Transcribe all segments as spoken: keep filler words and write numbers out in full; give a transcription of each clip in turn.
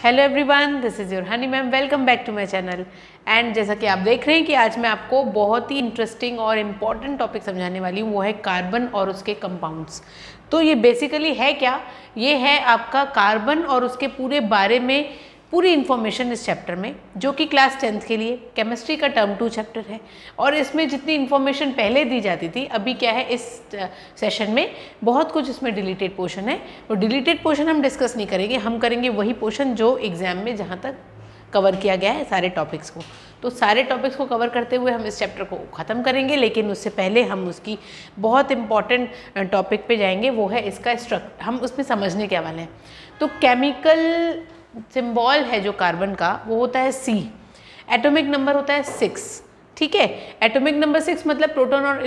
Hello everyone, this is your Honey ma'am. Welcome back to my channel. And जैसा कि आप देख रहे हैं कि आज मैं आपको बहुत ही इंटरेस्टिंग और इम्पॉर्टेंट टॉपिक समझाने वाली हूँ, वो है कार्बन और उसके कंपाउंड्स। तो ये बेसिकली है क्या? ये है आपका कार्बन और उसके पूरे बारे में पूरी इन्फॉर्मेशन इस चैप्टर में, जो कि क्लास टेंथ के लिए केमिस्ट्री का टर्म टू चैप्टर है। और इसमें जितनी इन्फॉर्मेशन पहले दी जाती थी, अभी क्या है, इस सेशन में बहुत कुछ इसमें डिलीटेड पोर्शन है। तो डिलीटेड पोर्शन हम डिस्कस नहीं करेंगे, हम करेंगे वही पोर्शन जो एग्जाम में जहाँ तक कवर किया गया है सारे टॉपिक्स को। तो सारे टॉपिक्स को कवर करते हुए हम इस चैप्टर को ख़त्म करेंगे, लेकिन उससे पहले हम उसकी बहुत इंपॉर्टेंट टॉपिक पे जाएंगे, वो है इसका स्ट्रक्चर। हम उसमें समझने क्या वाले हैं। तो केमिकल सिंबल है जो कार्बन का, वो होता है सी। एटॉमिक नंबर होता है सिक्स। ठीक है, एटॉमिक नंबर सिक्स मतलब प्रोटॉन और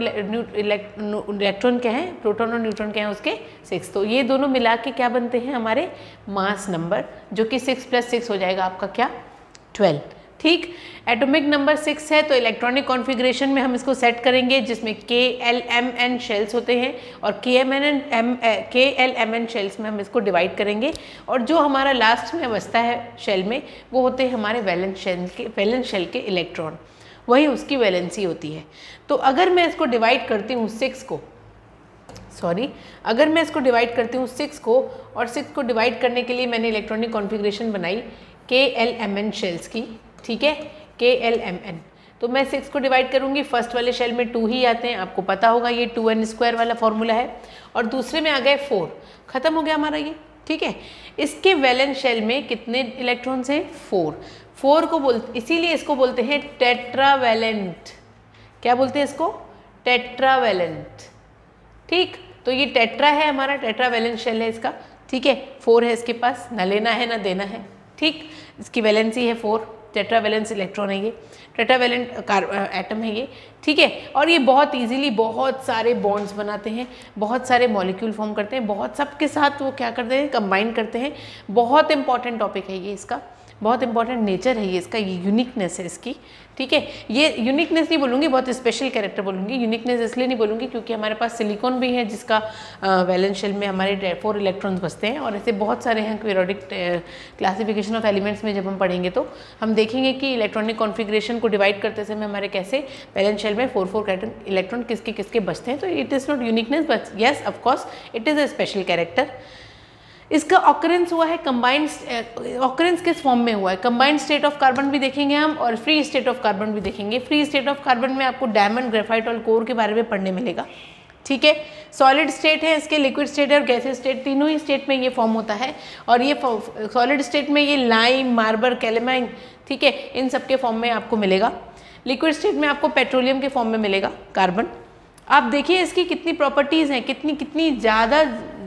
इलेक्ट्रॉन क्या है, प्रोटॉन और न्यूट्रॉन क्या है उसके सिक्स। तो ये दोनों मिला के क्या बनते हैं हमारे मास नंबर, जो कि सिक्स प्लस सिक्स हो जाएगा आपका क्या, ट्वेल्व। ठीक, एटॉमिक नंबर सिक्स है तो इलेक्ट्रॉनिक कॉन्फ़िगरेशन में हम इसको सेट करेंगे, जिसमें के एल एम एन शेल्स होते हैं, और K M N M K L M N shells में हम इसको डिवाइड करेंगे। और जो हमारा लास्ट में बचता है शेल में, वो होते हैं हमारे वैलेंस शेल के वैलेंस शेल के इलेक्ट्रॉन, वही उसकी वैलेंसी होती है। तो अगर मैं इसको डिवाइड करती हूँ सिक्स को सॉरी अगर मैं इसको डिवाइड करती हूँ सिक्स को, और सिक्स को डिवाइड करने के लिए मैंने इलेक्ट्रॉनिक कॉन्फ़िगरेशन बनाई के एल एम एन शेल्स की। ठीक है, के एल एम एन। तो मैं सिक्स को डिवाइड करूंगी, फर्स्ट वाले शेल में टू ही आते हैं, आपको पता होगा ये टू एन स्क्वायर वाला फॉर्मूला है, और दूसरे में आ गए फोर। खत्म हो गया हमारा ये। ठीक है, इसके वैलेंस शेल में कितने इलेक्ट्रॉन्स हैं, फोर। फोर को बोल इसीलिए इसको बोलते हैं टेट्रावैलेंट। क्या बोलते हैं इसको, टेट्रावैलेंट। ठीक, तो ये टेट्रा है हमारा, टेट्रावैलेंट शेल है इसका। ठीक है, फोर है इसके पास, ना लेना है ना देना है। ठीक, इसकी वैलेंसी है फोर, टेट्रावैलेंस इलेक्ट्रॉन है ये, टेट्रावैलेंट एटम है ये। ठीक है, और ये बहुत इजीली बहुत सारे बॉन्ड्स बनाते हैं, बहुत सारे मॉलिक्यूल फॉर्म करते हैं, बहुत सबके साथ वो क्या करते हैं, कंबाइन करते हैं। बहुत इंपॉर्टेंट टॉपिक है ये, इसका बहुत इंपॉर्टेंट नेचर है ये, इसका ये यूनिकनेस है इसकी। ठीक है, ये यूनिकनेस नहीं बोलूँगी, बहुत स्पेशल कैरेक्टर बोलूँगी। यूनिकनेस इसलिए नहीं बोलूँगी क्योंकि हमारे पास सिलिकॉन भी है, जिसका वैलेंस शेल में हमारे फोर इलेक्ट्रॉन्स बचते हैं, और ऐसे बहुत सारे हैं। पीरियोडिक क्लासिफिकेशन ऑफ एलिमेंट्स में जब हम पढ़ेंगे तो हम देखेंगे कि इलेक्ट्रॉनिक कॉन्फ़िगरेशन को डिवाइड करते समय हमारे कैसे वैलेंस शेल में फोर फोर इलेक्ट्रॉन किसके किसके बचते हैं। तो it is not uniqueness, but yes of course it is a special character. इसका ऑकरेंस हुआ है कंबाइंड, ऑकरेंस किस फॉर्म में हुआ है, कंबाइंड स्टेट ऑफ कार्बन भी देखेंगे हम, और फ्री स्टेट ऑफ कार्बन भी देखेंगे। फ्री स्टेट ऑफ कार्बन में आपको डायमंड, ग्रेफाइट और कोर के बारे में पढ़ने मिलेगा। ठीक है, सॉलिड स्टेट है इसके, लिक्विड स्टेट है और गैसियस स्टेट, तीनों ही स्टेट में ये फॉर्म होता है। और ये सॉलिड स्टेट में ये लाइम, मार्बर, कैलेमाइन, ठीक है, इन सब के फॉर्म में आपको मिलेगा। लिक्विड स्टेट में आपको पेट्रोलियम के फॉर्म में मिलेगा कार्बन। आप देखिए इसकी कितनी प्रॉपर्टीज़ हैं, कितनी कितनी ज़्यादा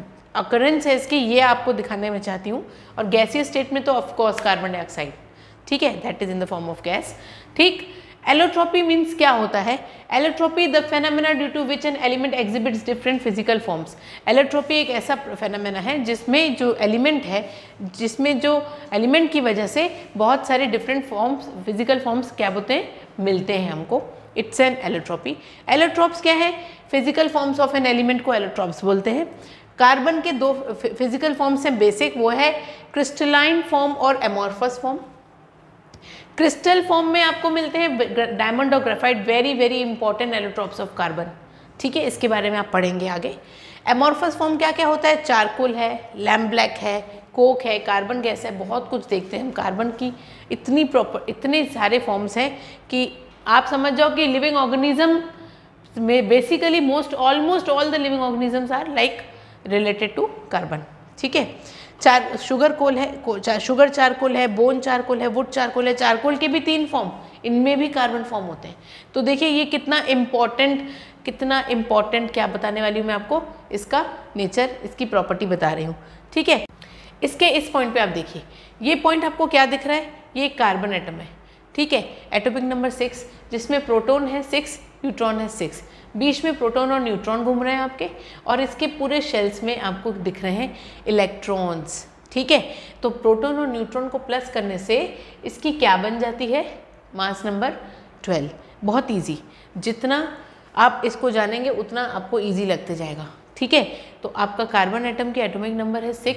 अकरेंस है इसकी, ये आपको दिखाने में चाहती हूँ। और गैसियस स्टेट में तो ऑफकोर्स कार्बन डाइऑक्साइड, ठीक है, that is in the form of gas. ठीक, एलोट्रोपी मीन्स क्या होता है, allotropy the phenomena due to which an element exhibits different physical forms. Allotropy एक ऐसा फेनोमेना है जिसमें जो एलिमेंट है, जिसमें जो एलिमेंट की वजह से बहुत सारे डिफरेंट फॉर्म्स, फिजिकल फॉर्म्स क्या होते हैं, मिलते हैं हमको। It's an allotropy. एलोट्रोप्स क्या है, physical forms of an element को एलोट्रोप्स बोलते हैं। कार्बन के दो फिजिकल फॉर्म्स हैं बेसिक, वो है क्रिस्टलाइन फॉर्म और एमॉर्फस फॉर्म। क्रिस्टल फॉर्म में आपको मिलते हैं डायमंड और graphite, very very important allotropes of carbon. ठीक है, इसके बारे में आप पढ़ेंगे आगे। एमॉर्फस फॉर्म क्या क्या होता है, चारकोल है, लैम्प ब्लैक है, कोक है, कार्बन गैस है, बहुत कुछ देखते हैं हम। कार्बन की इतनी प्रॉपर इतने सारे फॉर्म्स हैं कि आप समझ जाओ कि लिविंग ऑर्गेनिज्म में basically most almost all the living organisms are like related to carbon. ठीक है, चार शुगर कोल है, चार, शुगर चारकोल है, बोन चारकोल है, वुड चारकोल है। चारकोल के भी तीन फॉर्म, इनमें भी कार्बन फॉर्म होते हैं। तो देखिए ये कितना इम्पॉर्टेंट कितना इम्पॉर्टेंट क्या बताने वाली हूँ मैं आपको, इसका नेचर, इसकी प्रॉपर्टी बता रही हूँ। ठीक है, इसके इस पॉइंट पे आप देखिए, ये पॉइंट आपको क्या दिख रहा है, ये कार्बन एटम है। ठीक है, एटॉमिक नंबर सिक्स, जिसमें प्रोटॉन है सिक्स, न्यूट्रॉन है सिक्स, बीच में प्रोटॉन और न्यूट्रॉन घूम रहे हैं आपके, और इसके पूरे शेल्स में आपको दिख रहे हैं इलेक्ट्रॉन्स। ठीक है, तो प्रोटॉन और न्यूट्रॉन को प्लस करने से इसकी क्या बन जाती है, मास नंबर ट्वेल्व। बहुत इजी, जितना आप इसको जानेंगे उतना आपको इजी लगते जाएगा। ठीक है, तो आपका कार्बन एटम की एटॉमिक नंबर है सिक्स,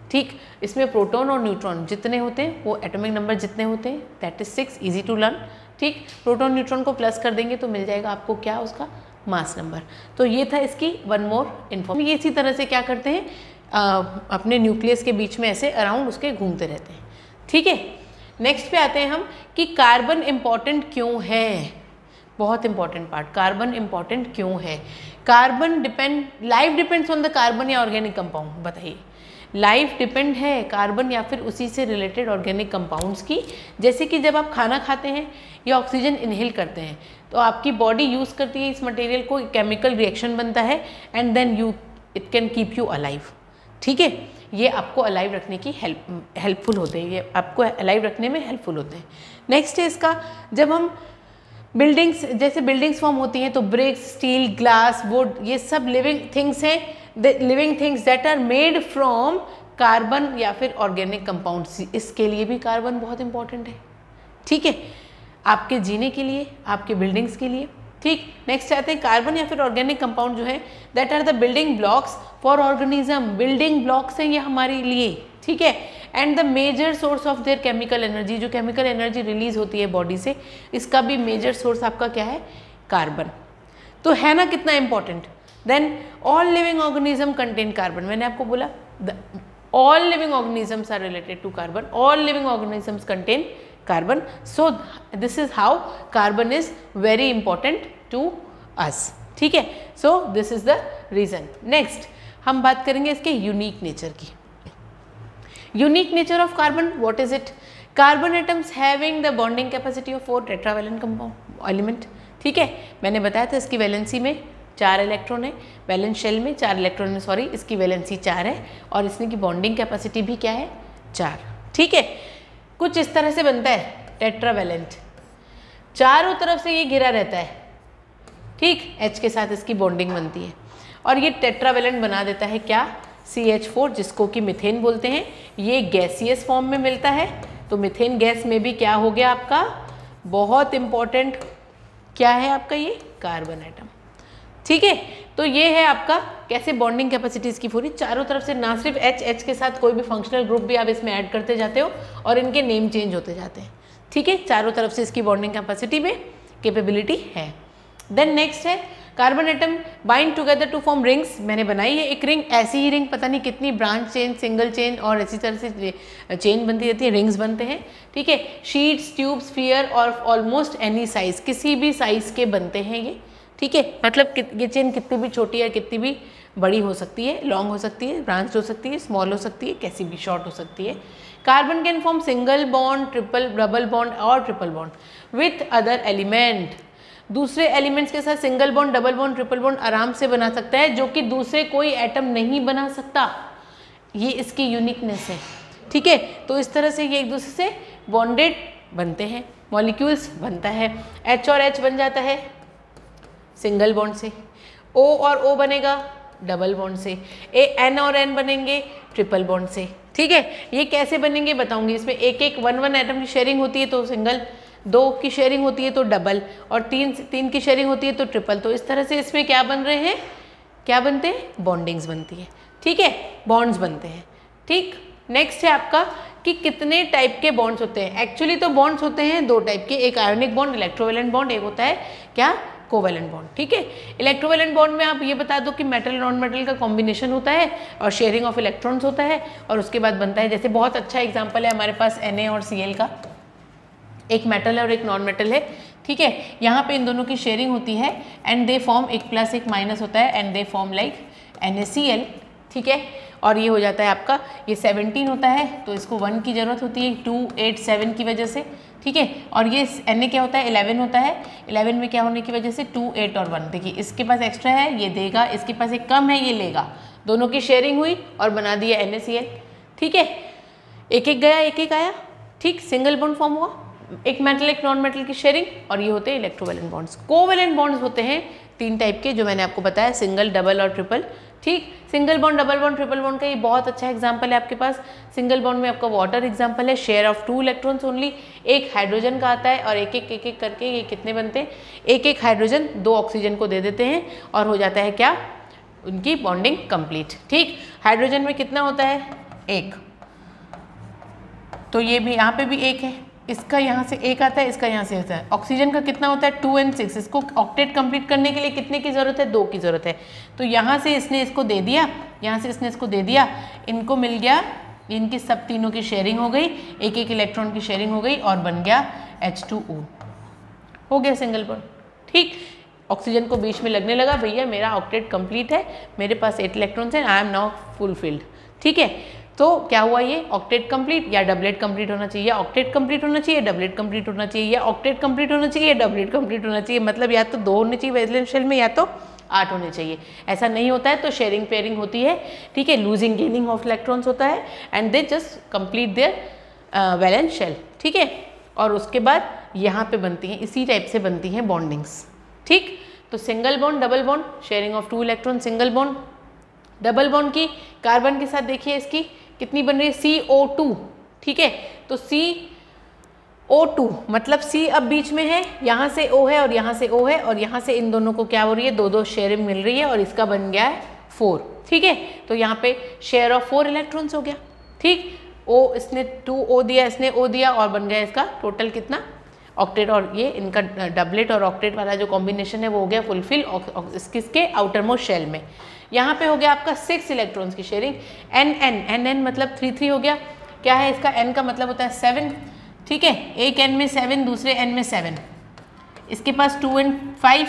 ठीक। इसमें प्रोटॉन और न्यूट्रॉन जितने होते हैं वो एटॉमिक नंबर जितने होते हैं that is six, easy to learn. ठीक, प्रोटॉन न्यूट्रॉन को प्लस कर देंगे तो मिल जाएगा आपको क्या, उसका मास नंबर। तो ये था इसकी वन मोर इन्फॉर्मेशन। ये इसी तरह से क्या करते हैं, आ, अपने न्यूक्लियस के बीच में ऐसे अराउंड उसके घूमते रहते हैं। ठीक है, नेक्स्ट पे आते हैं हम कि कार्बन इम्पॉर्टेंट क्यों है। बहुत इंपॉर्टेंट पार्ट, कार्बन इंपॉर्टेंट क्यों है। Carbon depend, life depends on the carbon या ऑर्गेनिक कंपाउंड, बताइए। लाइफ डिपेंड है कार्बन या फिर उसी से रिलेटेड ऑर्गेनिक कंपाउंड्स की। जैसे कि जब आप खाना खाते हैं या ऑक्सीजन इनहेल करते हैं तो आपकी बॉडी यूज़ करती है इस मटेरियल को, केमिकल रिएक्शन बनता है and then you it can keep you alive. ठीक है, ये आपको अलाइव रखने की हेल्प हेल्पफुल होते हैं, ये आपको अलाइव रखने में हेल्पफुल होते हैं। नेक्स्ट है इसका, जब हम बिल्डिंग्स, जैसे बिल्डिंग्स फॉर्म होती हैं तो ब्रिक्स, स्टील, ग्लास, वुड, ये सब लिविंग थिंग्स हैं, living things that are made from carbon या फिर ऑर्गेनिक कंपाउंड्स। इसके लिए भी कार्बन बहुत इंपॉर्टेंट है। ठीक है, आपके जीने के लिए, आपके बिल्डिंग्स के लिए। ठीक, नेक्स्ट आते हैं कार्बन या फिर ऑर्गेनिक कंपाउंड जो है that are the building blocks for organism. Building blocks हैं ये हमारे लिए। ठीक है, and the major source of their chemical energy, जो केमिकल एनर्जी रिलीज होती है बॉडी से, इसका भी मेजर सोर्स आपका क्या है, कार्बन। तो है ना कितना important. Then all living organism contain carbon. मैंने आपको बोला all living organisms are related to carbon, all living organisms contain carbon. So this is how carbon is very important to us. ठीक है, so this is the reason. Next हम बात करेंगे इसके unique nature की। Unique nature of carbon, what is it. Carbon atoms having the bonding capacity of four tetravalent compound element. ठीक है, मैंने बताया था इसकी वैलेंसी में चार इलेक्ट्रॉन है, वैलेंस शेल में चार इलेक्ट्रॉन है, सॉरी इसकी वैलेंसी चार है और इसमें की बॉन्डिंग कैपेसिटी भी क्या है, चार। ठीक है, कुछ इस तरह से बनता है टेट्रावैलेंट, चारों तरफ से ये घिरा रहता है। ठीक, H के साथ इसकी बॉन्डिंग बनती है और ये टेट्रावैलेंट बना देता है क्या, सी एच फोर, जिसको कि मीथेन बोलते हैं। ये गैसियस फॉर्म में मिलता है, तो मीथेन गैस में भी क्या हो गया आपका, बहुत इंपॉर्टेंट क्या है आपका ये कार्बन एटम। ठीक है, तो ये है आपका कैसे बॉन्डिंग कैपेसिटी इसकी पूरी, चारों तरफ से ना सिर्फ H, H के साथ कोई भी फंक्शनल ग्रुप भी आप इसमें ऐड करते जाते हो और इनके नेम चेंज होते जाते हैं। ठीक है, चारों तरफ से इसकी बॉन्डिंग कैपेसिटी में कैपेबिलिटी है। देन नेक्स्ट है carbon atom bind together to form rings. मैंने बनाई है एक रिंग, ऐसी ही रिंग पता नहीं कितनी ब्रांच चेन, सिंगल चेन और इसी तरह से चेन बनती रहती है, रिंग्स बनते हैं। ठीक है, शीट्स, ट्यूब, स्फीयर और ऑलमोस्ट एनी साइज, किसी भी साइज के बनते हैं ये। ठीक है, मतलब ये चेन कितनी भी छोटी है, कितनी भी बड़ी हो सकती है, लॉन्ग हो सकती है, ब्रांच हो सकती है, स्मॉल हो सकती है, कैसी भी शॉर्ट हो सकती है। Carbon can form single bond, triple, double bond और triple bond with other element. दूसरे एलिमेंट्स के साथ single bond, double bond, triple bond आराम से बना सकता है, जो कि दूसरे कोई एटम नहीं बना सकता। ये इसकी यूनिकनेस है। ठीक है, तो इस तरह से ये एक दूसरे से बॉन्डेड बनते हैं, मॉलिक्यूल्स बनता है। H और H बन जाता है सिंगल बॉन्ड से, O और O बनेगा डबल बॉन्ड से, ए N और N बनेंगे ट्रिपल बॉन्ड से। ठीक है, ये कैसे बनेंगे बताऊंगी। इसमें एक एक वन वन एटम की शेयरिंग होती है तो सिंगल, दो की शेयरिंग होती है तो डबल और तीन तीन की शेयरिंग होती है तो ट्रिपल। तो इस तरह से इसमें क्या बन रहे हैं, क्या बनते हैं, बॉन्डिंग्स बनती है। ठीक है, बॉन्ड्स बनते हैं। ठीक, नेक्स्ट है आपका कि कितने टाइप के बॉन्ड्स होते हैं। एक्चुअली तो बॉन्ड्स होते हैं दो टाइप के, एक आयोनिक बॉन्ड, इलेक्ट्रोवैलेंट बॉन्ड, एक होता है क्या, कोवैलेंट बॉन्ड। ठीक है, इलेक्ट्रोवैलेंट बॉन्ड में आप ये बता दो कि मेटल नॉन मेटल का कॉम्बिनेशन होता है और शेयरिंग ऑफ इलेक्ट्रॉन्स होता है और उसके बाद बनता है, जैसे बहुत अच्छा एग्जांपल है हमारे पास Na और Cl का, एक मेटल है और एक नॉन मेटल है। ठीक है, यहाँ पे इन दोनों की शेयरिंग होती है एंड दे फॉर्म, एक प्लस एक माइनस होता है and they form like NaCl। ठीक है, और ये हो जाता है आपका, ये सेवनटीन होता है तो इसको वन की ज़रूरत होती है टू एट सेवन की वजह से। ठीक है, और ये Na क्या होता है, इलेवन होता है, इलेवन में क्या होने की वजह से टू एट और वन। देखिए इसके पास एक्स्ट्रा है, ये देगा, इसके पास एक कम है, ये लेगा, दोनों की शेयरिंग हुई और बना दिया NaCl। ठीक है, एक एक गया, एक एक आया। ठीक, सिंगल बॉन्ड फॉर्म हुआ, एक मेटल एक नॉन मेटल की शेयरिंग, और ये होते हैं इलेक्ट्रोवैलेंट बॉन्ड्स। कोवैलेंट बॉन्ड्स होते हैं तीन टाइप के, जो मैंने आपको बताया, सिंगल, डबल और ट्रिपल। ठीक, single bond, double bond, triple bond का ये बहुत अच्छा एग्जांपल है आपके पास। सिंगल बॉन्ड में आपका वाटर एग्जांपल है, share of two electrons only, एक हाइड्रोजन का आता है और एक एक एक एक करके ये कितने बनते हैं, एक एक हाइड्रोजन दो ऑक्सीजन को दे देते हैं और हो जाता है क्या, उनकी बॉन्डिंग कंप्लीट। ठीक, हाइड्रोजन में कितना होता है, एक, तो ये भी यहाँ पे भी एक है, इसका यहाँ से एक आता है, इसका यहाँ से आता है। ऑक्सीजन का कितना होता है टू एंड सिक्स, इसको ऑक्टेट कंप्लीट करने के लिए कितने की ज़रूरत है, दो की ज़रूरत है। तो यहाँ से इसने इसको दे दिया, यहाँ से इसने इसको दे दिया, इनको मिल गया, इनकी सब तीनों की शेयरिंग हो गई, एक एक इलेक्ट्रॉन की शेयरिंग हो गई और बन गया एच टू ओ, हो गया सिंगल बॉन्ड। ठीक, ऑक्सीजन को बीच में लगने लगा भैया मेरा ऑक्टेट कंप्लीट है, मेरे पास एट इलेक्ट्रॉन्स हैं, आई एम नाउ फुलफिल्ड। ठीक है, तो क्या हुआ, ये ऑक्टेट कंप्लीट या डबलेट कंप्लीट होना चाहिए, या ऑक्टेट कंप्लीट होना चाहिए, डबलेट कंप्लीट होना चाहिए, या ऑक्टेट कंप्लीट होना चाहिए, डबलेट कंप्लीट होना चाहिए। मतलब या तो दो होने चाहिए वैलेंस शेल में, या तो आठ होने चाहिए। ऐसा नहीं होता है तो शेयरिंग पेयरिंग होती है। ठीक है, लूजिंग गेनिंग ऑफ इलेक्ट्रॉन्स होता है and they just complete their valence shell. ठीक है, और उसके बाद यहाँ पे बनती हैं, इसी टाइप से बनती हैं बॉन्डिंग्स। ठीक, तो single bond, double bond, sharing of two electron, single bond. Double bond की कार्बन के साथ देखिए इसकी कितनी बन रही है, सी ओ टू। ठीक है, तो सी ओ टू मतलब C अब बीच में है, यहाँ से O है और यहाँ से O है, और यहाँ से इन दोनों को क्या हो रही है, दो दो शेयरिंग मिल रही है और इसका बन गया है फोर। ठीक है, तो यहाँ पे शेयर ऑफ फोर इलेक्ट्रॉन्स हो गया। ठीक, O इसने टू O दिया, इसने O दिया और बन गया इसका टोटल कितना, ऑक्टेट। और ये इनका डबलेट और ऑक्टेट वाला जो कॉम्बिनेशन है वो हो गया फुलफिल किसके, आउटर मोस्ट शेल में। यहाँ पे हो गया आपका सिक्स इलेक्ट्रॉन्स की sharing, N N N N मतलब थ्री थ्री हो गया। क्या है इसका, एन का मतलब होता है सेवन। ठीक है, एक एन में सेवन, दूसरे एन में सेवन, इसके पास टू एंड फाइव।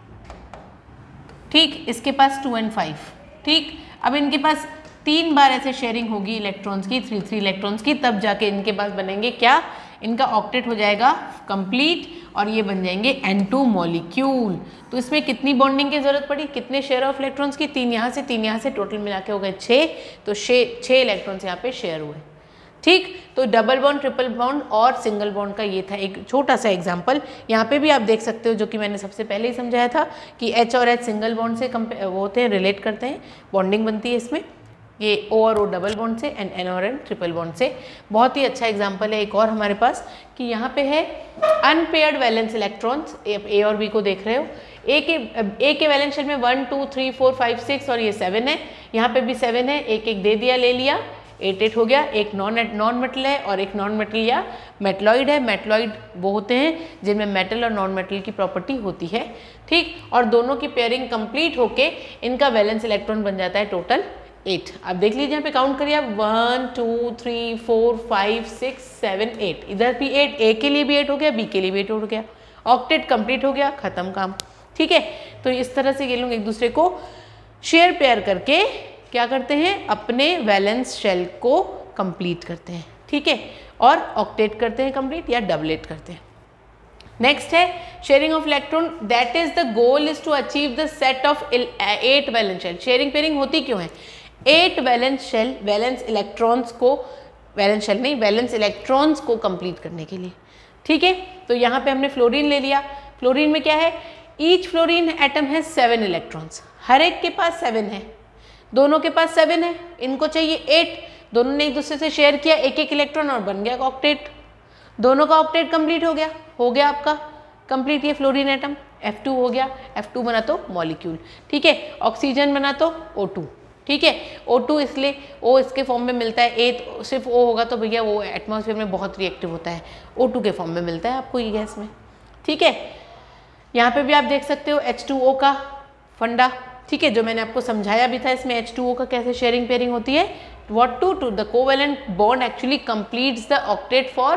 ठीक, इसके पास टू एंड फाइव। ठीक, अब इनके पास तीन बार ऐसे शेयरिंग होगी इलेक्ट्रॉन्स की, थ्री थ्री इलेक्ट्रॉन्स की, तब जाके इनके पास बनेंगे क्या, इनका ऑक्टेट हो जाएगा कंप्लीट और ये बन जाएंगे एन टू मॉलिक्यूल। तो इसमें कितनी बॉन्डिंग की जरूरत पड़ी, कितने शेयर ऑफ इलेक्ट्रॉन्स की, तीन यहाँ से तीन यहाँ से, टोटल मिला के हो गए छः। तो छः छः इलेक्ट्रॉन्स यहाँ पे शेयर हुए। ठीक, तो डबल बॉन्ड, ट्रिपल बॉन्ड और सिंगल बॉन्ड का ये था एक छोटा सा एग्जांपल। यहाँ पे भी आप देख सकते हो, जो कि मैंने सबसे पहले ही समझाया था कि H और H सिंगल बॉन्ड से कंपेयर वो होते हैं, रिलेट करते हैं, बॉन्डिंग बनती है इसमें। ये O और O डबल बॉन्ड से एंड N और N ट्रिपल बॉन्ड से। बहुत ही अच्छा एग्जाम्पल है एक और हमारे पास कि यहाँ पे है अनपेयर्ड वैलेंस इलेक्ट्रॉन्स, ए और बी को देख रहे हो। ए के ए के वैलेंस शेल में one two three four five six और ये सेवन है, यहाँ पे भी सेवन है, एक एक दे दिया ले लिया, एट एट हो गया। एक नॉन नॉन मेटल है और एक नॉन मेटल या मेटलॉइड है। मेटलॉइड वो होते हैं जिनमें मेटल और नॉन मेटल की प्रॉपर्टी होती है। ठीक, और दोनों की पेयरिंग कंप्लीट होके इनका वैलेंस इलेक्ट्रॉन बन जाता है टोटल एट। अब देख लीजिए यहाँ पे काउंट करिए आप, one two three four five six seven eight, इधर भी एट, ए के लिए भी एट हो गया, बी के लिए भी एट हो गया, ऑक्टेट कंप्लीट हो गया, खत्म काम। ठीक है, तो इस तरह से ये लोग एक दूसरे को शेयर पेयर करके क्या करते हैं, अपने वैलेंस शेल को कंप्लीट करते हैं। ठीक है, और ऑक्टेट करते हैं कंप्लीट या डबलेट करते हैं। नेक्स्ट है sharing of electron, that is the goal is to achieve the set of eight valence shell. Sharing pairing होती क्यों है, eight valence shell, valence electrons को, वैलेंस शेल नहीं वैलेंस इलेक्ट्रॉन्स को कंप्लीट करने के लिए। ठीक है, तो यहाँ पे हमने फ्लोरीन ले लिया। फ्लोरीन में क्या है, ईच फ्लोरीन एटम है सेवन इलेक्ट्रॉन्स, हर एक के पास सेवन है, दोनों के पास सेवन है, इनको चाहिए एट, दोनों ने एक दूसरे से शेयर किया एक एक इलेक्ट्रॉन और बन गया ऑक्टेट, दोनों का ऑक्टेट कंप्लीट हो गया, हो गया आपका कंप्लीट ये फ्लोरीन एटम। एफ टू हो गया, एफ टू बना तो मॉलिक्यूल। ठीक है, ऑक्सीजन बना तो ओ टू। ठीक है, ओ टू इसलिए O इसके फॉर्म में मिलता है, ए सिर्फ O होगा तो भैया वो एटमॉस्फेयर में बहुत रिएक्टिव होता है, ओ टू के फॉर्म में मिलता है आपको ये गैस में। ठीक है, यहाँ पे भी आप देख सकते हो एच टू ओ का फंडा। ठीक है, जो मैंने आपको समझाया भी था इसमें एच टू ओ का कैसे शेयरिंग पेयरिंग होती है। What to to the covalent bond actually completes the octet for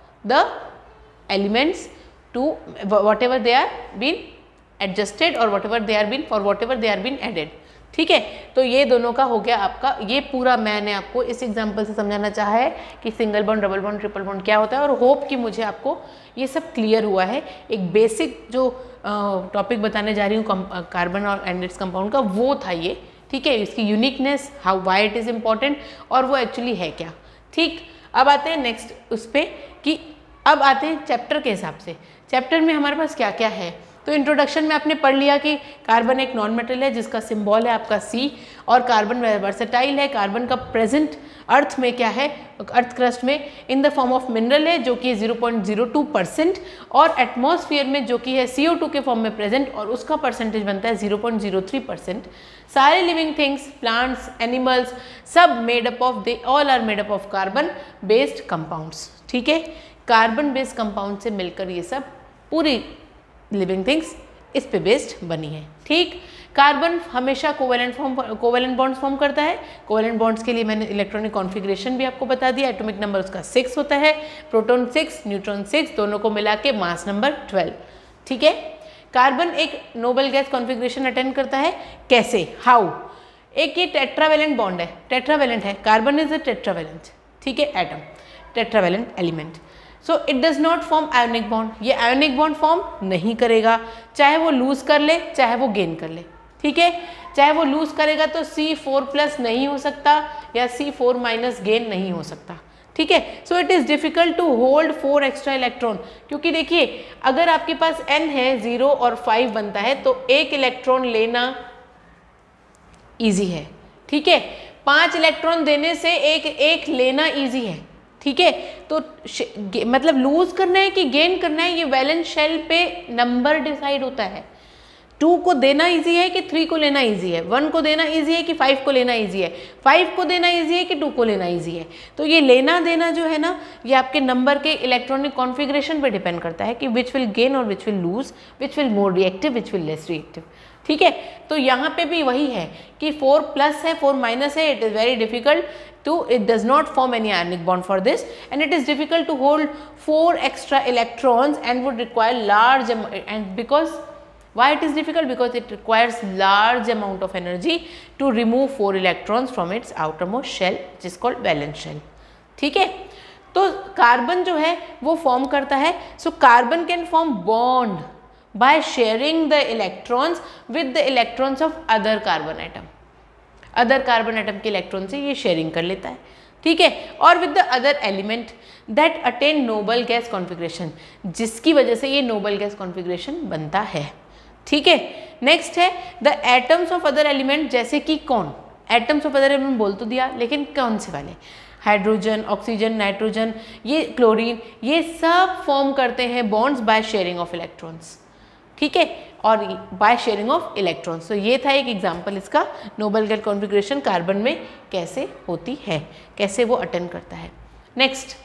the elements to whatever they are been adjusted और whatever they are been for whatever they are been added. ठीक है, तो ये दोनों का हो गया आपका, ये पूरा मैंने आपको इस एग्जांपल से समझाना चाहा है कि single bond, double bond, triple bond क्या होता है, और होप कि मुझे आपको ये सब क्लियर हुआ है। एक बेसिक जो टॉपिक बताने जा रही हूँ कार्बन और एंड इट्स कंपाउंड का, वो था ये। ठीक है, इसकी uniqueness, how why it is important और वो एक्चुअली है क्या। ठीक, अब आते हैं नेक्स्ट उस पर कि अब आते हैं चैप्टर के हिसाब से। चैप्टर में हमारे पास क्या क्या है, तो इंट्रोडक्शन में आपने पढ़ लिया कि कार्बन एक नॉन मेटल है जिसका सिंबल है आपका सी, और कार्बन वर्सेटाइल है। कार्बन का प्रेजेंट अर्थ में क्या है, अर्थ क्रस्ट में in the form of mineral है जो कि zero point zero two percent, और एटमॉस्फेयर में जो कि है सी ओ टू के फॉर्म में प्रेजेंट, और उसका परसेंटेज बनता है zero point zero three percent. सारे लिविंग थिंग्स, प्लांट्स, एनिमल्स, सब made up of, they all are made up of carbon based compounds. ठीक है, कार्बन बेस्ड कंपाउंड से मिलकर ये सब पूरी लिविंग थिंग्स इस पे बेस्ड बनी है। ठीक, कार्बन हमेशा covalent form covalent bonds form करता है। कोवेलेंट बॉन्ड्स के लिए मैंने इलेक्ट्रॉनिक कॉन्फ़िगरेशन भी आपको बता दिया। एटॉमिक नंबर उसका सिक्स होता है, प्रोटॉन सिक्स, न्यूट्रॉन सिक्स, दोनों को मिला के मास नंबर ट्वेल्व। ठीक है, कार्बन एक नोबल गैस कॉन्फ़िगरेशन अटेंड करता है। कैसे, हाउ? एक ये टेट्रावेलेंट बॉन्ड है, टेट्रावेलेंट है, कार्बन इज अ टेट्रावेलेंट। ठीक है, atom, tetravalent element. So it does not form ionic bond, ये आयोनिक बॉन्ड फॉर्म नहीं करेगा, चाहे वो लूज कर ले चाहे वो गेन कर ले। ठीक है, चाहे वो लूज करेगा तो सी फोर प्लस नहीं हो सकता या सी फोर माइनस गेन नहीं हो सकता। ठीक है, so it is difficult to hold four extra electron, क्योंकि देखिए अगर आपके पास एन है, जीरो और फाइव बनता है तो एक इलेक्ट्रॉन लेना ईजी है। ठीक है, पांच इलेक्ट्रॉन देने से एक एक लेना ईजी है। ठीक है, तो मतलब लूज करना है कि गेन करना है, ये वैलेंस शेल पे नंबर डिसाइड होता है। टू को देना इजी है कि थ्री को लेना इजी है, वन को देना इजी है कि फाइव को लेना इजी है, फाइव को देना इजी है कि टू को लेना इजी है। तो ये लेना देना जो है ना, ये आपके नंबर के इलेक्ट्रॉनिक कॉन्फ़िगरेशन पे डिपेंड करता है कि विच विल गेन और which will lose, which will more reactive, which will less reactive. ठीक है, तो यहाँ पे भी वही है कि फोर प्लस है, फोर माइनस है, it is very difficult to, it does not form any ionic bond for this, and it is difficult to hold four extra electrons and would require large amount, and because why it is difficult, because it requires large amount of energy to remove four electrons from its outermost shell which is called valence shell. ठीक है, तो carbon जो है वो form करता है। So carbon can form bond by sharing the electrons with the electrons of other carbon atom, other carbon atom के electron से ये शेयरिंग कर लेता है। ठीक है, और with the other element that attain noble gas configuration, जिसकी वजह से ये नोबल गैस कॉन्फ़िगरेशन बनता है। ठीक है, नेक्स्ट है the atoms of other element, जैसे कि कौन, एटम्स ऑफ अदर एलिमेंट बोल तो दिया, लेकिन कौन से वाले, हाइड्रोजन, ऑक्सीजन, नाइट्रोजन, ये क्लोरीन, ये सब फॉर्म करते हैं bonds by sharing of electrons. ठीक है, और बाय शेयरिंग ऑफ इलेक्ट्रॉन्स। तो ये था एक एग्जांपल इसका, नोबल गैस कॉन्फ़िगरेशन कार्बन में कैसे होती है, कैसे वो अटेंड करता है। Next,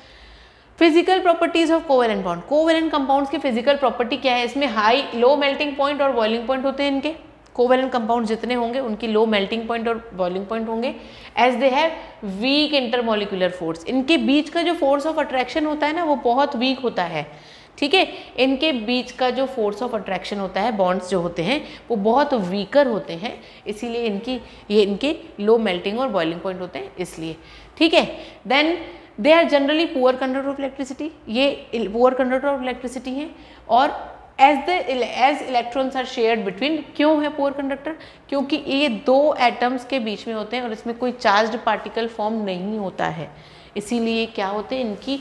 physical properties of covalent bond. Covalent compounds की फिजिकल प्रॉपर्टी क्या है, इसमें हाई लो मेल्टिंग पॉइंट और बॉइलिंग पॉइंट होते हैं। इनके कोवेलेंट कंपाउंड जितने होंगे उनकी लो मेल्टिंग पॉइंट और बॉइलिंग पॉइंट होंगे। As they have weak intermolecular force, इनके बीच का जो फोर्स ऑफ अट्रैक्शन होता है ना वो बहुत वीक होता है। ठीक है, इनके बीच का जो फोर्स ऑफ अट्रैक्शन होता है, बॉन्ड्स जो होते हैं वो बहुत वीकर होते हैं, इसीलिए इनकी ये इनके लो मेल्टिंग और बॉइलिंग पॉइंट होते हैं इसलिए। ठीक है, then they are generally poor conductor of electricity, ये पुअर कंडक्टर ऑफ इलेक्ट्रिसिटी हैं। और as the as electrons are shared between, क्यों है पुअर कंडक्टर, क्योंकि ये दो एटम्स के बीच में होते हैं और इसमें कोई चार्ज्ड पार्टिकल फॉर्म नहीं होता है, इसीलिए क्या होते हैं, इनकी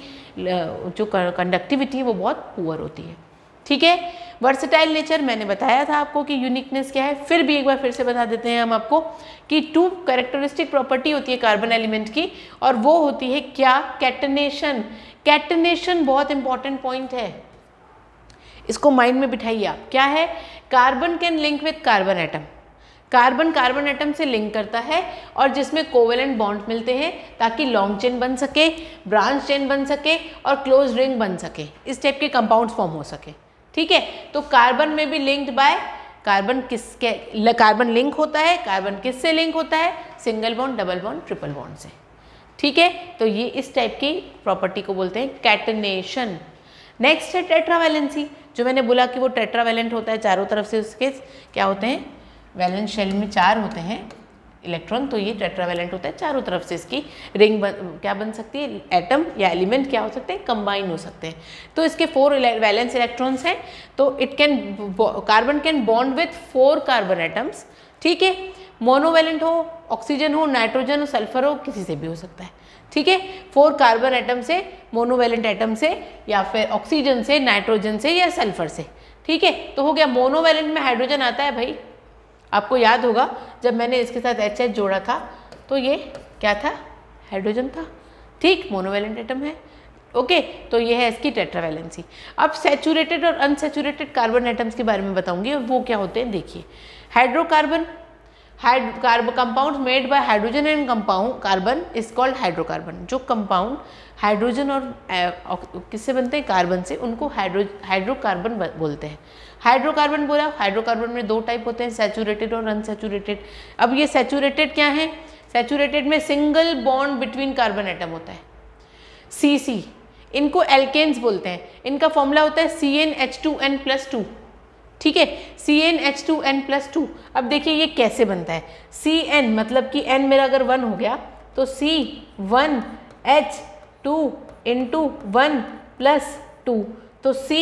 जो कंडक्टिविटी है वो बहुत पुअर होती है। ठीक है, वर्सेटाइल नेचर मैंने बताया था आपको कि यूनिकनेस क्या है, फिर भी एक बार फिर से बता देते हैं हम आपको कि टू कैरेक्टरिस्टिक प्रॉपर्टी होती है कार्बन एलिमेंट की, और वो होती है क्या, कैटनेशन। कैटनेशन बहुत इंपॉर्टेंट पॉइंट है, इसको माइंड में बिठाइए आप। क्या है, carbon can link with carbon atom, carbon carbon atom से लिंक करता है और जिसमें कोवेलेंट बॉन्ड मिलते हैं ताकि लॉन्ग चेन बन सके, ब्रांच चेन बन सके और क्लोज रिंग बन सके, इस टाइप के कंपाउंड्स फॉर्म हो सके। ठीक है, तो कार्बन में भी लिंक्ड बाय कार्बन, किसके कार्बन लिंक होता है, कार्बन किस से लिंक होता है, single bond, double bond, triple bond से। ठीक है, तो ये इस टाइप की प्रॉपर्टी को बोलते हैं कैटनेशन। नेक्स्ट है टेट्रावैलेंसी, जो मैंने बोला कि वो टेट्रावैलेंट होता है, चारों तरफ से उसके क्या होते हैं, वैलेंस शेल में चार होते हैं इलेक्ट्रॉन, तो ये टेट्रावैलेंट होता है, चारों तरफ से इसकी रिंग बन, क्या बन सकती है, एटम या एलिमेंट क्या हो सकते हैं, कंबाइन हो सकते हैं। तो इसके फोर वैलेंस इलेक्ट्रॉन्स हैं, तो it can, carbon can bond with four carbon atoms. ठीक है, मोनोवैलेंट हो, ऑक्सीजन हो, नाइट्रोजन हो, सल्फर हो, किसी से भी हो सकता है। ठीक है, फोर कार्बन एटम से, मोनोवैलेंट एटम से, या फिर ऑक्सीजन से, नाइट्रोजन से या सल्फर से। ठीक है, तो हो गया। मोनोवैलेंट में हाइड्रोजन आता है भाई, आपको याद होगा जब मैंने इसके साथ एच एच जोड़ा था तो ये क्या था, हाइड्रोजन था। ठीक, मोनोवैलेंट एटम है। ओके, तो ये है इसकी टेट्रावैलेंसी। अब सैचुरेटेड और अनसैचुरेटेड कार्बन एटम्स के बारे में बताऊंगी, और वो क्या होते हैं देखिए। Hydrocarbon, hydro compound made by hydrogen and compound carbon is called hydrocarbon. जो कंपाउंड हाइड्रोजन और किससे बनते हैं, कार्बन से, उनको हाइड्रो हाइड्रोकार्बन बोलते हैं। हाइड्रोकार्बन बोला, हाइड्रोकार्बन में दो टाइप होते हैं, सैचुरेटेड और अनसैचुरेटेड। अब ये सैचुरेटेड क्या है, सैचुरेटेड में single bond between carbon atom होता है, सी सी। इनको एल्केन्स बोलते हैं। इनका फॉर्मूला होता है C N H two N plus two. ठीक है, C N H two N plus two. अब देखिए ये कैसे बनता है, सी एन मतलब कि एन मेरा अगर वन हो गया तो C one H two into one plus two, तो C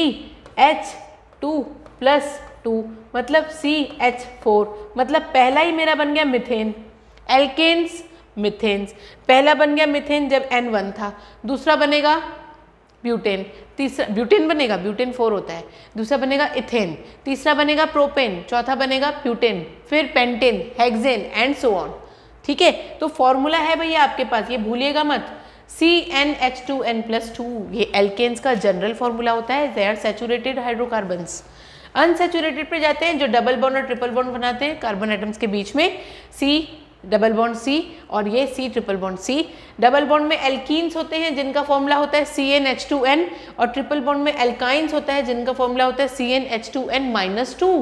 H two plus two मतलब सी एच फोर। मतलब पहला ही मेरा बन गया मिथेन, एल्केन्स मिथेन्स। पहला बन गया मिथेन जब एन वन था, दूसरा बनेगा ब्यूटेन, तीसरा ब्यूटेन बनेगा, ब्यूटेन फोर होता है, दूसरा बनेगा इथेन, तीसरा बनेगा प्रोपेन, चौथा बनेगा ब्यूटेन, फिर pentane, hexane and so on. ठीक है, तो फॉर्मूला है भैया आपके पास, ये भूलिएगा मत, C N H two N plus two. ये एल्केन्स का जनरल फॉर्मूला होता है, they are saturated hydrocarbons. Unsaturated पे जाते हैं, जो डबल बॉन्ड और ट्रिपल बॉन्ड बनाते हैं कार्बन एटम्स के बीच में, सी डबल बॉन्ड सी और ये C triple bond C. Double bond में एल्कीन्स होते हैं जिनका फॉर्मूला होता है C N H two N, और ट्रिपल बॉन्ड में एल्काइंस होता है जिनका फॉर्मूला होता है C N H two N minus two.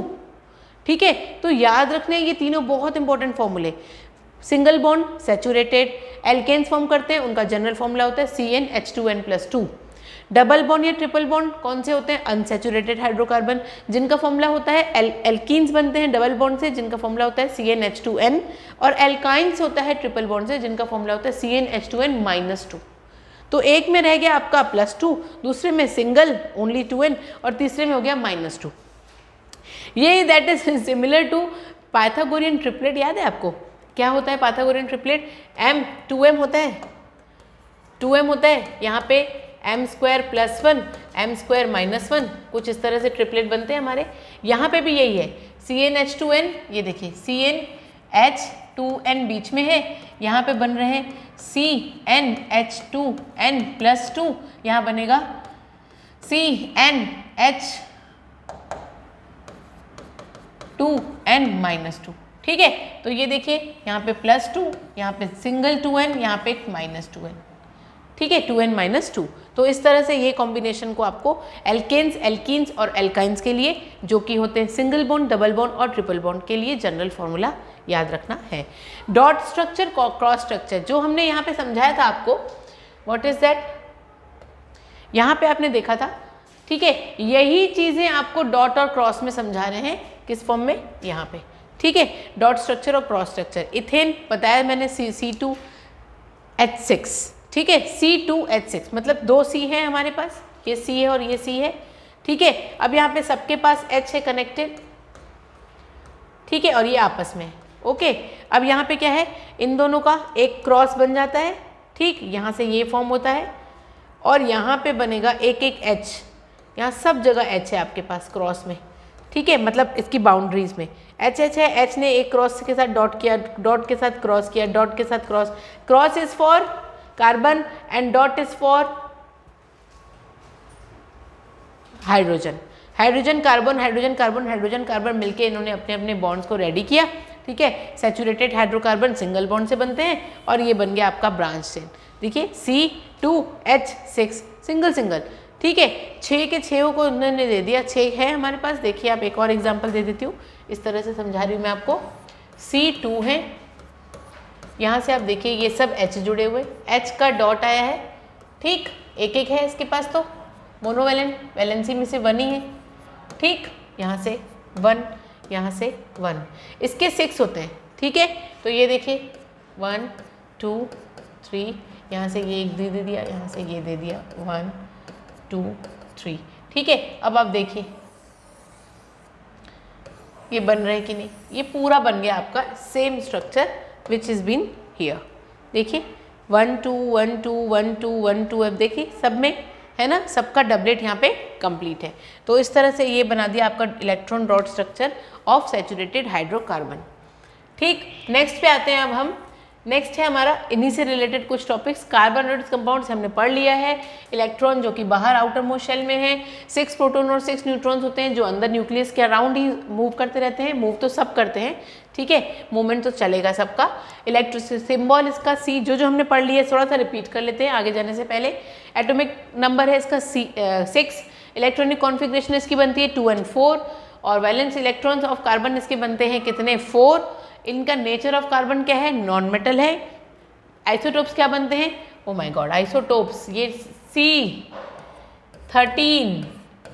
ठीक है, तो याद रखने ये तीनों बहुत इंपॉर्टेंट फॉर्मूले। Single bond saturated, alkanes form करते हैं, उनका जनरल फॉर्मूला होता है C N H two N plus two. Double bond या ट्रिपल बॉन्ड कौन से होते हैं, अनसैचुरेटेड हाइड्रोकार्बन जिनका फॉर्मूला होता है एल एल्कीन्स बनते हैं डबल बॉन्ड से जिनका फॉर्मूला होता है C N H two N, और एल्काइंस होता है ट्रिपल बॉन्ड से जिनका फॉर्मूला होता है C N H two N minus two. तो एक में रह गया आपका प्लस टू, दूसरे में सिंगल ओनली टू एन, और तीसरे में हो गया माइनस टू। ये that is similar to Pythagorean triplet. याद है आपको क्या होता है Pythagorean triplet, M two M होता है, टू एम होता है, यहाँ पे M square plus one M square minus one, कुछ इस तरह से ट्रिपलेट बनते हैं हमारे। यहाँ पे भी यही है, C N H two N, ये देखिए C N H two N बीच में है, यहाँ पे बन रहे हैं C N H two N plus two, यहाँ बनेगा C N H two N minus two. ठीक है, तो ये देखिए यहाँ पे प्लस टू, यहाँ पे सिंगल टू एन, यहाँ पे माइनस टू एन। ठीक है, टू एन माइनस टू। तो इस तरह से ये कॉम्बिनेशन को आपको एल्केन्स, एल्कीन्स और एल्काइंस के लिए, जो कि होते हैं सिंगल बॉन्ड, डबल बॉन्ड और ट्रिपल बॉन्ड के लिए जनरल फॉर्मूला याद रखना है। डॉट स्ट्रक्चर, क्रॉस स्ट्रक्चर, जो हमने यहाँ पे समझाया था आपको, व्हाट इज दैट, यहाँ पे आपने देखा था। ठीक है, यही चीज़ें आपको डॉट और क्रॉस में समझा रहे हैं, किस फॉर्म में, यहाँ पे। ठीक है, डॉट स्ट्रक्चर और क्रॉस स्ट्रक्चर। इथेन बताया मैंने C C two H six, ठीक है, सी टू एच सिक्स मतलब दो सी है हमारे पास, ये सी है और ये सी है। ठीक है, अब यहाँ पे सबके पास H है कनेक्टेड, ठीक है, और ये आपस में। ओके, अब यहाँ पे क्या है, इन दोनों का एक क्रॉस बन जाता है। ठीक, यहाँ से ये फॉर्म होता है और यहाँ पे बनेगा एक एक H, यहाँ सब जगह H है आपके पास क्रॉस में। ठीक है, मतलब इसकी बाउंड्रीज में एच एच है, H ने एक क्रॉस के साथ डॉट किया, डॉट के साथ क्रॉस किया, डॉट के साथ cross, cross is for carbon and dot is for hydrogen. Hydrogen carbon, hydrogen carbon, hydrogen carbon मिलके इन्होंने अपने अपने बॉन्ड्स को रेडी किया। ठीक है, सैचुरेटेड हाइड्रोकार्बन सिंगल बॉन्ड से बनते हैं और ये बन गया आपका ब्रांच चेन। देखिए C two H six single single. ठीक है, छः के छः को उन्होंने दे दिया, छः है हमारे पास। देखिए आप एक और एग्जाम्पल दे देती हूँ, इस तरह से समझा रही हूँ मैं आपको। सी टू है, यहाँ से आप देखिए ये सब H जुड़े हुए, H का डॉट आया है। ठीक, एक एक है इसके पास, तो मोनोवैलेंट, वैलेंसी में से वन ही है। ठीक, यहाँ से वन, यहाँ से वन, इसके सिक्स होते हैं। ठीक है, तो ये देखिए वन टू थ्री, यहाँ से ये एक दे दे दिया, यहाँ से ये दे दिया, वन टू थ्री। ठीक है, अब आप देखिए ये बन रहे कि नहीं, ये पूरा बन गया आपका same structure which is been here. देखिए one two one two one two one two, अब देखिए सब में है ना, सबका डबलेट यहाँ पे कंप्लीट है। तो इस तरह से ये बना दिया आपका electron dot structure of saturated hydrocarbon. ठीक, नेक्स्ट पे आते हैं अब हम। नेक्स्ट है हमारा इन्हीं से रिलेटेड कुछ टॉपिक्स। कार्बन और कंपाउंड्स हमने पढ़ लिया है। इलेक्ट्रॉन जो कि बाहर आउटर मोस्ट शेल में है, सिक्स प्रोटॉन और सिक्स न्यूट्रॉन्स होते हैं जो अंदर न्यूक्लियस के अराउंड ही मूव करते रहते हैं। मूव तो सब करते हैं, ठीक है, मूवमेंट तो चलेगा सबका। इलेक्ट्रिक सिंबल इसका सी, जो जो हमने पढ़ लिया है थोड़ा सा रिपीट कर लेते हैं आगे जाने से पहले। एटॉमिक नंबर है इसका सी सिक्स। इलेक्ट्रॉनिक कॉन्फिग्रेशन इसकी बनती है टू एंड फोर। और वैलेंस इलेक्ट्रॉन्स ऑफ कार्बन इसके बनते हैं कितने, फोर। इनका नेचर ऑफ कार्बन क्या है, नॉन मेटल है। आइसोटोप्स क्या बनते हैं, ओ माय गॉड, आइसोटोप्स ये सी थर्टीन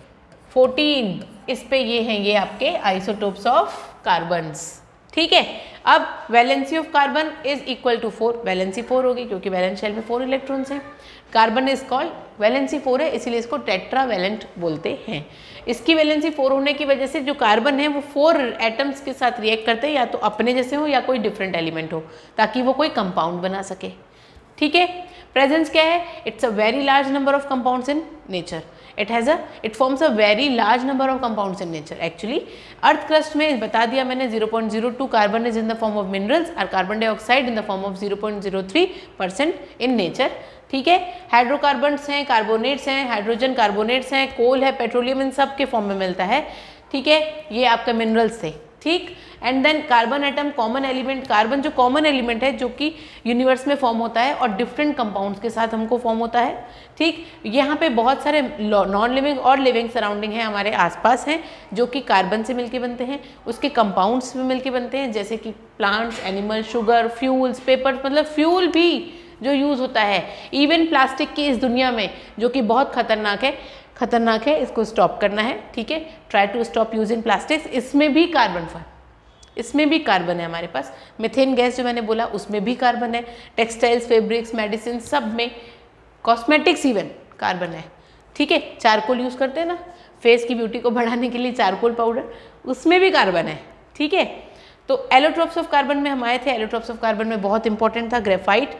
फोर्टीन इस पे ये हैं, ये आपके आइसोटोप्स ऑफ कार्बन्स, ठीक है। अब valency of carbon is equal to four, valency four होगी क्योंकि वैलेंस शेल में फोर इलेक्ट्रॉन्स हैं। Carbon is called, valency four है इसीलिए इसको टेट्रावैलेंट बोलते हैं। इसकी वैलेंसी फोर होने की वजह से जो कार्बन है वो फोर एटम्स के साथ रिएक्ट करते हैं, या तो अपने जैसे हो या कोई डिफरेंट एलिमेंट हो, ताकि वो कोई कंपाउंड बना सके, ठीक है। प्रेजेंस क्या है, it's a very large number of compounds in nature. It has a it forms a very large number of compounds in nature. Actually earth crust में बता दिया मैंने zero point zero two carbon is in the form of minerals और carbon dioxide in the form of zero point zero three percent in nature, ठीक है। Hydrocarbons हैं, carbonates हैं, hydrogen carbonates हैं, कोल है, पेट्रोलियम, इन सब के फॉर्म में मिलता है, ठीक है। ये आपका मिनरल्स थे, ठीक। And then carbon atom common element, carbon जो कॉमन एलिमेंट है जो कि यूनिवर्स में फॉर्म होता है और डिफरेंट कंपाउंड्स के साथ हमको फॉर्म होता है, ठीक। यहाँ पे बहुत सारे नॉन लिविंग और लिविंग सराउंडिंग हैं हमारे आसपास हैं जो कि कार्बन से मिलके बनते हैं, उसके कंपाउंड्स में मिलके बनते हैं, जैसे कि plants, animal, sugar, fuels, paper, मतलब फ्यूल भी जो यूज़ होता है। इवन प्लास्टिक की इस दुनिया में जो कि बहुत खतरनाक है, खतरनाक है, इसको स्टॉप करना है, ठीक है। Try to stop using plastics. इसमें भी कार्बन फॉर्म, इसमें भी कार्बन है हमारे पास। मीथेन गैस जो मैंने बोला उसमें भी कार्बन है। टेक्सटाइल्स, फैब्रिक्स, मेडिसिन, सब में, कॉस्मेटिक्स इवन कार्बन है, ठीक है। चारकोल यूज़ करते हैं ना फेस की ब्यूटी को बढ़ाने के लिए, चारकोल पाउडर, उसमें भी कार्बन है, ठीक है। तो एलोट्रोप्स ऑफ कार्बन में हम आए थे। एलोट्रोप्स ऑफ कार्बन में बहुत इंपॉर्टेंट था ग्रेफाइट,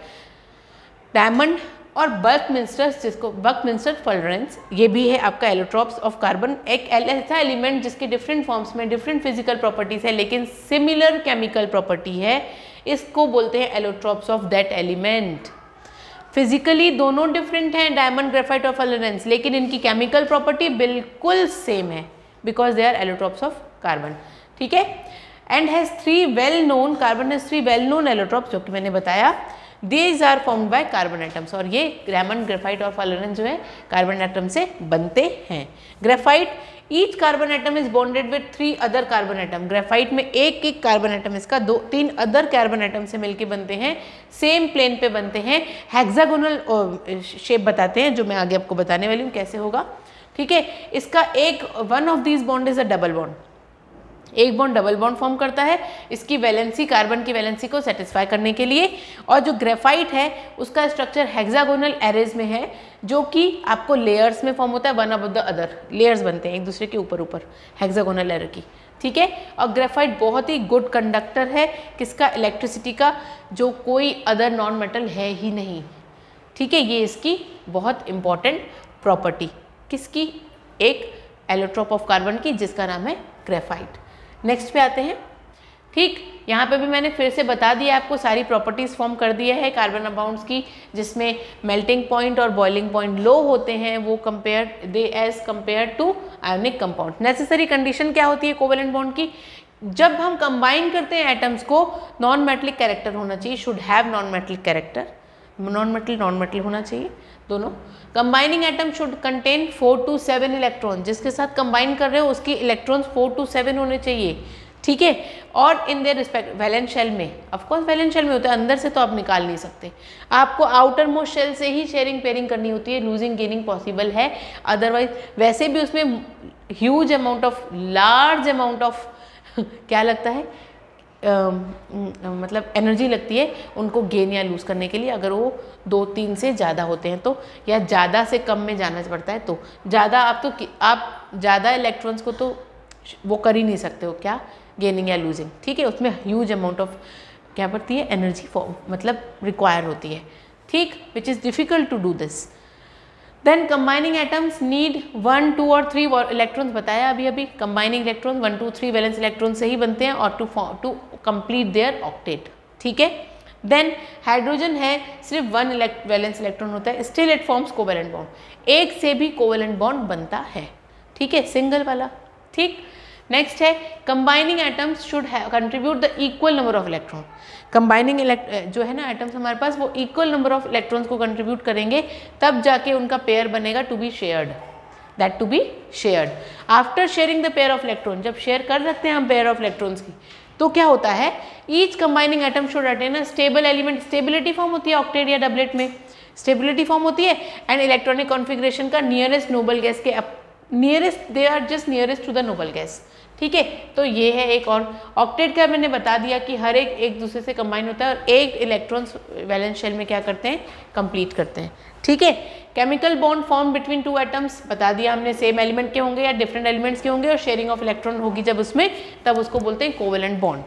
डायमंड और बकमिंस्टर, जिसको बकमिंस्टर फुलरेंस, ये भी है आपका एलोट्रोप्स ऑफ कार्बन। एक ऐसा एलिमेंट जिसके डिफरेंट फॉर्म्स में डिफरेंट फिजिकल प्रॉपर्टीज है लेकिन सिमिलर केमिकल प्रॉपर्टी है, इसको बोलते हैं allotropes of that element. Physically दोनों डिफरेंट हैं, डायमंड, ग्रेफाइट और फुलरेंस, लेकिन इनकी केमिकल प्रॉपर्टी बिल्कुल सेम है because they are allotropes of carbon, ठीक है। And has three well known, carbon has three well known allotropes जो कि मैंने बताया। These are formed by carbon atoms, और ये डायमंड, ग्रेफाइट और फुलरेंस जो है कार्बन एटम से बनते हैं। Graphite, each carbon atom is bonded with three other carbon atom. Graphite में एक एक कार्बन एटम इसका दो तीन अदर कार्बन एटम से मिलके बनते हैं, सेम प्लेन पे बनते हैं, हेक्सागोनल शेप बताते हैं जो मैं आगे आपको बताने वाली हूँ कैसे होगा, ठीक है। इसका एक one of these bond is a double bond, एक बॉन्ड डबल बॉन्ड फॉर्म करता है इसकी वैलेंसी, कार्बन की वैलेंसी को सेटिस्फाई करने के लिए। और जो ग्रेफाइट है उसका स्ट्रक्चर हेक्सागोनल एरेज में है जो कि आपको लेयर्स में फॉर्म होता है, one above the other, layers बनते हैं एक दूसरे के ऊपर ऊपर हेक्सागोनल एरे की, ठीक है। और ग्रेफाइट बहुत ही गुड कंडक्टर है किसका, इलेक्ट्रिसिटी का, जो कोई अदर नॉन मेटल है ही नहीं, ठीक है। ये इसकी बहुत इंपॉर्टेंट प्रॉपर्टी किसकी, एक एलोट्रोप ऑफ कार्बन की जिसका नाम है ग्रेफाइट। नेक्स्ट पे आते हैं, ठीक। यहाँ पे भी मैंने फिर से बता दिया आपको, सारी प्रॉपर्टीज़ फॉर्म कर दिया है कार्बन कंपाउंड्स की, जिसमें मेल्टिंग पॉइंट और बॉइलिंग पॉइंट लो होते हैं वो compare they as compare to ionic compound. Necessary condition क्या होती है कोवेलेंट बॉन्ड की, जब हम कंबाइन करते हैं एटम्स को, नॉन मेटलिक कैरेक्टर होना चाहिए, should have non metallic character, non metal non metal होना चाहिए दोनों। Combining atom should contain four to seven electron, जिसके साथ कंबाइन कर रहे हो उसकी इलेक्ट्रॉन्स फोर टू सेवन होने चाहिए, ठीक है। और in their respect valence shell में, ऑफकोर्स वैलेंस शेल में होता है, अंदर से तो आप निकाल नहीं सकते, आपको आउटर मोस्ट शेल से ही शेयरिंग पेयरिंग करनी होती है, लूजिंग गेनिंग पॉसिबल है, अदरवाइज वैसे भी उसमें huge amount of, large amount of क्या लगता है, Uh, मतलब एनर्जी लगती है उनको गेन या लूज़ करने के लिए, अगर वो दो तीन से ज़्यादा होते हैं तो, या ज़्यादा से कम में जाना पड़ता है तो। ज़्यादा आप तो आप ज़्यादा इलेक्ट्रॉन्स को तो वो कर ही नहीं सकते हो, क्या गेनिंग या लूजिंग, ठीक है। उसमें ह्यूज अमाउंट ऑफ क्या पड़ती है, एनर्जी फॉर्म मतलब रिक्वायर होती है, ठीक, which is difficult to do this. Then combining atoms need one two और थ्री इलेक्ट्रॉन्स, बताया अभी अभी combining electron one two three valence electron से ही बनते हैं और to to complete their octet, ठीक है। देन हाइड्रोजन है सिर्फ वन वैलेंस इलेक्ट्रॉन होता है, still it forms covalent bond, एक से भी कोवेलेंट बॉन्ड बनता है, ठीक है, सिंगल वाला, ठीक। नेक्स्ट है combining atoms should contribute the equal number of electron, combining जो है ना एटम्स हमारे पास वो इक्वल नंबर ऑफ इलेक्ट्रॉन्स को कंट्रीब्यूट करेंगे, तब जाके उनका पेयर बनेगा to be shared, that to be shared. After sharing the pair of electron, जब शेयर कर रखते हैं हम पेयर ऑफ इलेक्ट्रॉन्स की, तो क्या होता है, each combining atom should attain a stable element, stability form होती है ऑक्टेट या डबलेट में, स्टेबिलिटी फॉर्म होती है, एंड इलेक्ट्रॉनिक कॉन्फ़िगरेशन का नियरेस्ट नोबल गैस के nearest, they are just nearest to the noble gas, ठीक है। तो ये है एक और ऑक्टेट का मैंने बता दिया कि हर एक एक दूसरे से कंबाइन होता है और एक इलेक्ट्रॉन्स वैलेंस शेल में क्या करते हैं, कंप्लीट करते हैं, ठीक है। Chemical bond form between two atoms, बता दिया हमने, सेम एलिमेंट के होंगे या डिफरेंट एलिमेंट्स के होंगे, और शेयरिंग ऑफ इलेक्ट्रॉन होगी जब उसमें, तब उसको बोलते हैं covalent bond.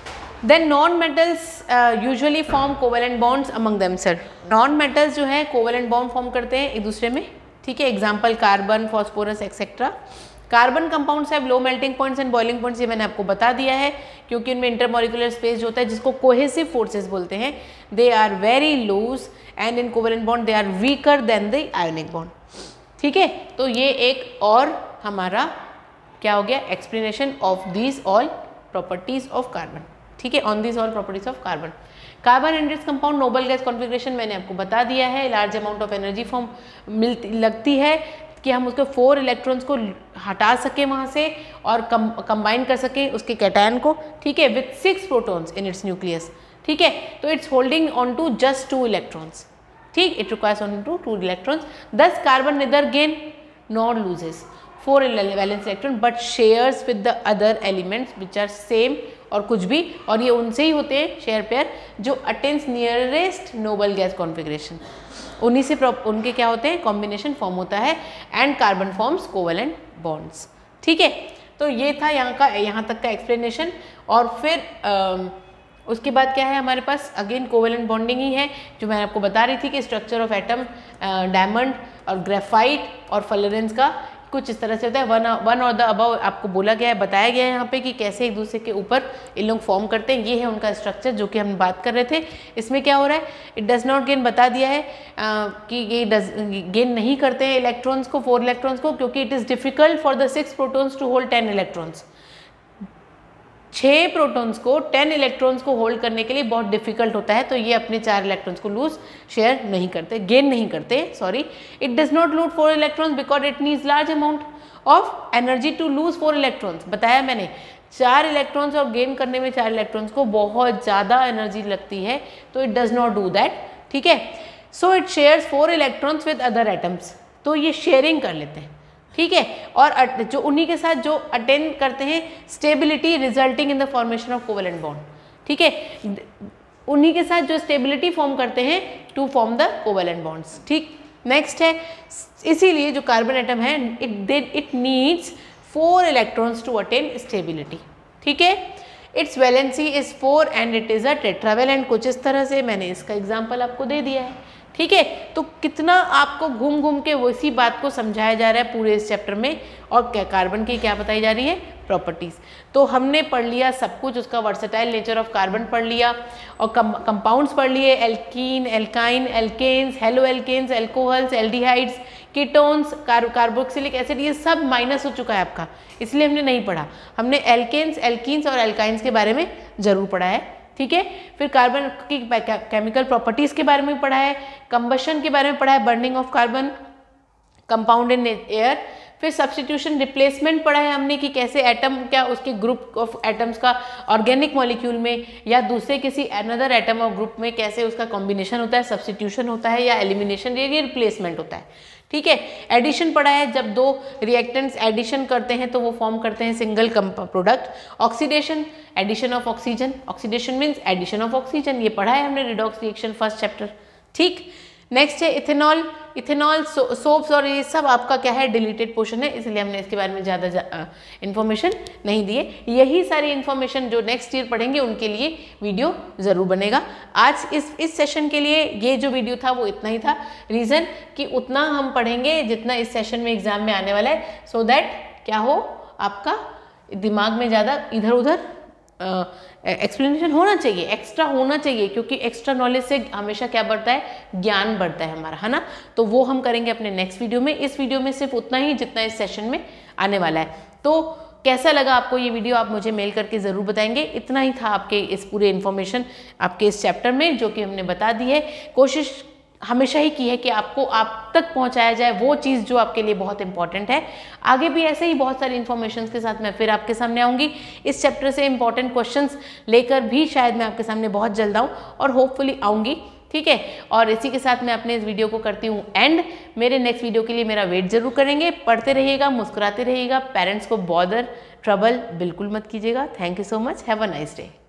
Then non metals usually form covalent bonds among themself, non metals जो है कोवेलेंट बॉन्ड फॉर्म करते हैं एक दूसरे में, ठीक है। Example carbon, phosphorus etcetera. Carbon compounds have low melting points and boiling points, ये मैंने आपको बता दिया है, क्योंकि उनमें इंटरमॉलिक्यूलर स्पेस जो होता है जिसको कोहेसिव फोर्सेस बोलते हैं, they are very loose and in covalent bond they are weaker than the ionic bond, ठीक है। तो ये एक और हमारा क्या हो गया, explanation of these all properties of carbon, ठीक है, on these all properties of carbon. Carbon and its compound noble gas configuration मैंने आपको बता दिया है, large amount of energy form मिलती लगती है कि हम उसके फोर इलेक्ट्रॉन्स को हटा सकें वहाँ से और कम कंबाइन कर सकें उसके कैटायन को, ठीक है, with six protons in its nucleus, ठीक है। तो its holding on to just two electrons, ठीक, it requires on to two electrons, thus carbon neither gain nor loses four valence electron but shares with the other elements which are same और कुछ भी, और ये उनसे ही होते हैं शेयर पेयर जो attains nearest noble gas configuration, उन्हीं से उनके क्या होते हैं, कॉम्बिनेशन फॉर्म होता है and carbon forms covalent bonds, ठीक है। तो ये था यहाँ का, यहाँ तक का एक्सप्लेनेशन। और फिर आ, उसके बाद क्या है हमारे पास, अगेन कोवेलेंट बॉन्डिंग ही है, जो मैं आपको बता रही थी कि स्ट्रक्चर ऑफ एटम डायमंड और ग्रेफाइट और फ्लोरेंस का कुछ इस तरह से होता है, वन वन और द अबव आपको बोला गया है, बताया गया है यहाँ पे कि कैसे एक दूसरे के ऊपर इन लोग फॉर्म करते हैं, ये है उनका स्ट्रक्चर जो कि हम बात कर रहे थे। इसमें क्या हो रहा है, इट डज नॉट गेन, बता दिया है आ, कि ये डज गेन नहीं करते हैं इलेक्ट्रॉन्स को, फोर इलेक्ट्रॉन्स को, क्योंकि it is difficult for the six protons to hold ten electrons, छः प्रोटॉन्स को टेन इलेक्ट्रॉन्स को होल्ड करने के लिए बहुत डिफिकल्ट होता है, तो ये अपने चार इलेक्ट्रॉन्स को लूज शेयर नहीं करते, गेन नहीं करते, sorry. It does not lose four electrons because it needs large amount of energy to lose four electrons, बताया मैंने, चार इलेक्ट्रॉन्स और गेन करने में चार इलेक्ट्रॉन्स को बहुत ज़्यादा एनर्जी लगती है, तो it does not do that, ठीक है। So it shares four electrons with other atoms, तो ये शेयरिंग कर लेते हैं, ठीक है। और जो उन्हीं के साथ जो अटेन करते हैं stability resulting in the formation of covalent bond, ठीक है, उन्हीं के साथ जो स्टेबिलिटी फॉर्म करते हैं to form the covalent bonds, ठीक। नेक्स्ट है, इसीलिए जो कार्बन एटम है it it needs four electrons to attain stability, ठीक है। It's valency is four and it is a tetravalent, कुछ इस तरह से मैंने इसका एग्जाम्पल आपको दे दिया है, ठीक है। तो कितना आपको घूम घूम के वैसी बात को समझाया जा रहा है पूरे इस चैप्टर में, और क्या कार्बन की क्या बताई जा रही है, प्रॉपर्टीज़। तो हमने पढ़ लिया सब कुछ, उसका वर्सेटाइल नेचर ऑफ कार्बन पढ़ लिया, और कंपाउंड्स पढ़ लिए, alkene, alkyne, alkanes, haloalkanes, alcohols, aldehydes, ketones, carboxylic acid, ये सब माइनस हो चुका है आपका, इसलिए हमने नहीं पढ़ा। हमने एल्केन्स, एल्कीन्स और एल्काइंस के बारे में ज़रूर पढ़ा है, ठीक है। फिर कार्बन की केमिकल प्रॉपर्टीज़ के बारे में पढ़ा है, कंबशन के बारे में पढ़ा है, burning of carbon, compound in air. फिर सब्स्टिट्यूशन रिप्लेसमेंट पढ़ा है हमने कि कैसे एटम क्या उसके ग्रुप ऑफ एटम्स का ऑर्गेनिक मॉलिक्यूल में या दूसरे किसी अनदर एटम और ग्रुप में कैसे उसका कॉम्बिनेशन होता है, सब्स्टिट्यूशन होता है या एलिमिनेशन, ये रिप्लेसमेंट होता है, ठीक है। एडिशन पढ़ा है, जब दो रिएक्टेंट्स एडिशन करते हैं तो वो फॉर्म करते हैं single product. Oxidation, addition of oxygen, oxidation means addition of oxygen, ये पढ़ा है हमने रिडॉक्स रिएक्शन फर्स्ट चैप्टर, ठीक। नेक्स्ट है इथेनॉल। इथेनॉल सो, सोप्स और ये सब आपका क्या है, डिलीटेड पोर्शन है, इसलिए हमने इसके बारे में ज़्यादा इन्फॉर्मेशन नहीं दी है। यही सारी इन्फॉर्मेशन जो नेक्स्ट ईयर पढ़ेंगे उनके लिए वीडियो ज़रूर बनेगा। आज इस इस सेशन के लिए ये जो वीडियो था वो इतना ही था। रीज़न कि उतना हम पढ़ेंगे जितना इस सेशन में एग्जाम में आने वाला है, सो so दैट क्या हो, आपका दिमाग में ज़्यादा इधर उधर एक्सप्लेनेशन होना चाहिए, एक्स्ट्रा होना चाहिए, क्योंकि एक्स्ट्रा नॉलेज से हमेशा क्या बढ़ता है, ज्ञान बढ़ता है हमारा, है ना। तो वो हम करेंगे अपने नेक्स्ट वीडियो में। इस वीडियो में सिर्फ उतना ही जितना इस सेशन में आने वाला है। तो कैसा लगा आपको ये वीडियो, आप मुझे मेल करके ज़रूर बताएंगे। इतना ही था आपके इस पूरे इन्फॉर्मेशन आपके इस चैप्टर में, जो कि हमने बता दी है। कोशिश हमेशा ही की है कि आपको आप तक पहुंचाया जाए वो चीज़ जो आपके लिए बहुत इंपॉर्टेंट है। आगे भी ऐसे ही बहुत सारी इन्फॉर्मेशन के साथ मैं फिर आपके सामने आऊँगी। इस चैप्टर से इंपॉर्टेंट क्वेश्चंस लेकर भी शायद मैं आपके सामने बहुत जल्द आऊँ, और होपफुली आऊँगी, ठीक है। और इसी के साथ मैं अपने इस वीडियो को करती हूँ एंड। मेरे नेक्स्ट वीडियो के लिए मेरा वेट जरूर करेंगे। पढ़ते रहिएगा, मुस्कुराते रहिएगा, पेरेंट्स को बॉदर ट्रबल बिल्कुल मत कीजिएगा। Thank you so much, have a nice day.